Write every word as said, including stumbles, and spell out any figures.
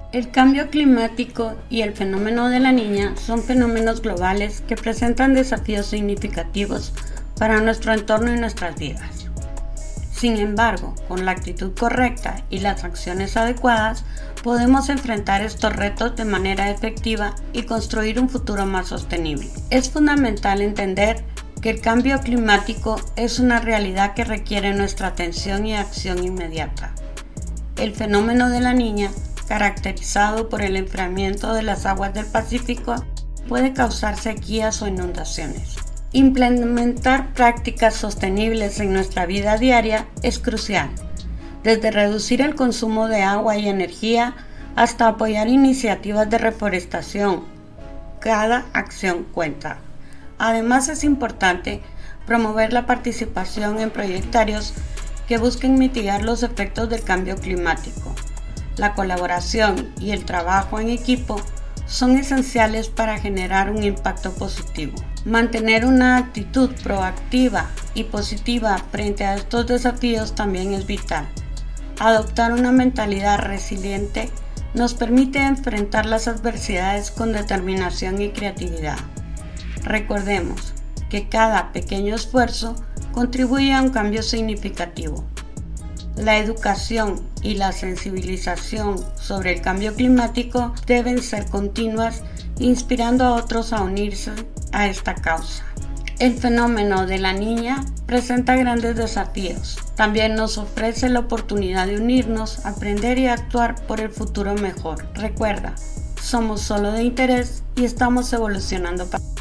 El cambio climático y el fenómeno de la niña son fenómenos globales que presentan desafíos significativos para nuestro entorno y nuestras vidas. Sin embargo, con la actitud correcta y las acciones adecuadas, podemos enfrentar estos retos de manera efectiva y construir un futuro más sostenible. Es fundamental entender que el cambio climático es una realidad que requiere nuestra atención y acción inmediata. El fenómeno de la niña, caracterizado por el enfriamiento de las aguas del Pacífico, puede causar sequías o inundaciones. Implementar prácticas sostenibles en nuestra vida diaria es crucial, desde reducir el consumo de agua y energía hasta apoyar iniciativas de reforestación. Cada acción cuenta. Además, es importante promover la participación en proyectos que busquen mitigar los efectos del cambio climático. La colaboración y el trabajo en equipo son esenciales para generar un impacto positivo. Mantener una actitud proactiva y positiva frente a estos desafíos también es vital. Adoptar una mentalidad resiliente nos permite enfrentar las adversidades con determinación y creatividad. Recordemos que cada pequeño esfuerzo contribuye a un cambio significativo. La educación y la sensibilización sobre el cambio climático deben ser continuas, inspirando a otros a unirse a esta causa. El fenómeno de la niña presenta grandes desafíos. También nos ofrece la oportunidad de unirnos, aprender y actuar por el futuro mejor. Recuerda, somos solo de interés y estamos evolucionando para